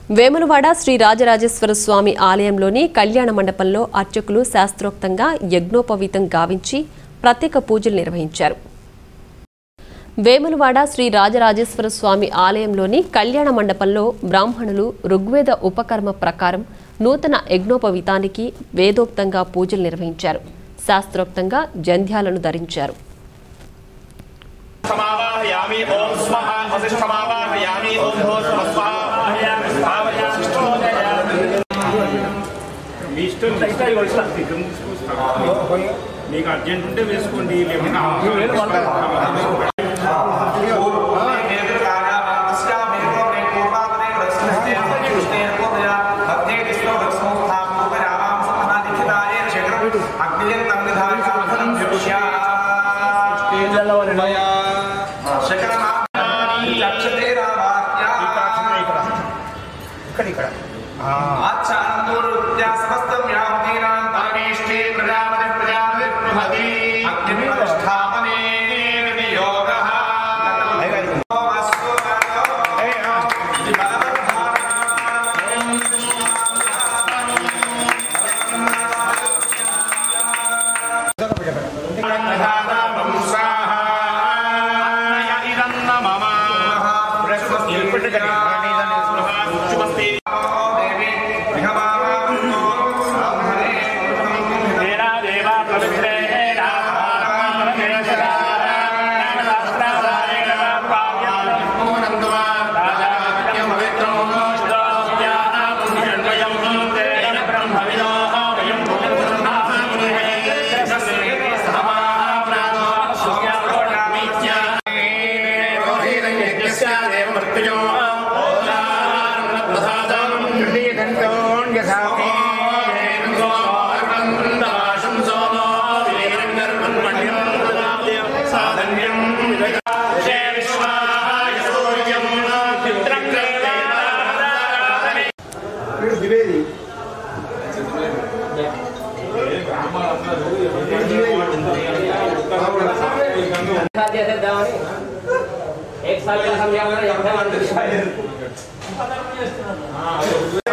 వేములవాడ శ్రీ రాజరాజేశ్వర స్వామి ఆలయంలోని కళ్యాణ మండపంలో అర్చకులు శాస్త్రోక్తంగా యజ్ఞోపవీతం గావించి ప్రత్యేక పూజలు నిర్వహించారు. వేములవాడ శ్రీ రాజరాజేశ్వర స్వామి ఆలయంలోని కళ్యాణ మండపంలో బ్రాహ్మణులు ఋగ్వేద ఉపకర్మ ప్రకారం నూతన యజ్ఞోపవీతానికి వేదోక్తంగా పూజలు నిర్వహించారు. శాస్త్రోక్తంగా జంధ్యాలను ధరించారు. మీకు అర్జెంట్ ఉంటే వేసుకోండి, లేకుండా एक साल